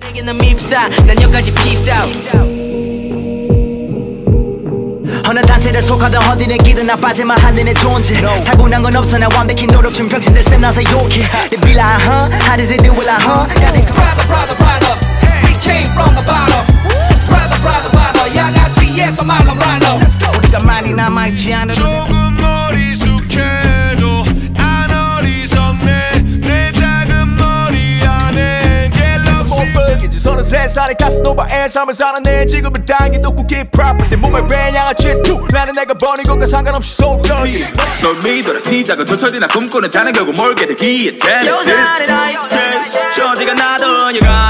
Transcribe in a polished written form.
넌 밉사 난 여기까지 peace out. 어느 단체를 속하던 어디는 기든 나빠질만 하는 내 존재 타고난 건 없어 난 완벽히 노력 중 병신들 쌤 나서 욕해 They be like How does it do it like Brother We came from the bottom Brother 양아치에서 말로 말로 우리가 많이 남아있지 않은 조금 머리숙해도 안 어리석네 내 작은 머리 안에 갤럭시 33살의 카스노바의 삶을 살아내 지금은 당기도 쿠키 프로퍼티 몸에 밴 양아치 투 나는 내가 버린 것과 상관없이 속더기 널 믿어라 시작은 저철이나 꿈꾸는 자는 결국 멀게 되기에 여자는 나의 저지가 나던 여가